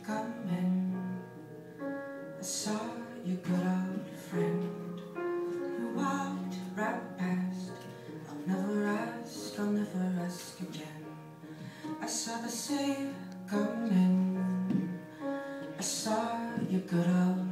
coming. I saw your good old friend. You walked right past. I'll never ask again. I saw the sail coming. I saw your good old